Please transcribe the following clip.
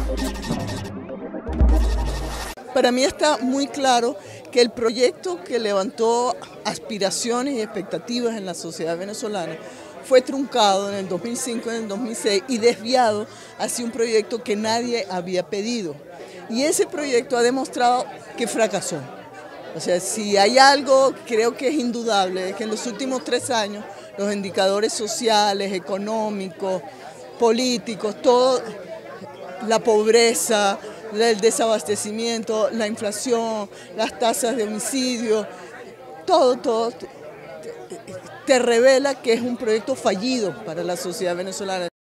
Para mí está muy claro que el proyecto que levantó aspiraciones y expectativas en la sociedad venezolana fue truncado en el 2005, en el 2006 y desviado hacia un proyecto que nadie había pedido. Y ese proyecto ha demostrado que fracasó. O sea, si hay algo, creo que es indudable, es que en los últimos 3 años los indicadores sociales, económicos, políticos, todo, la pobreza, el desabastecimiento, la inflación, las tasas de homicidio, todo te revela que es un proyecto fallido para la sociedad venezolana.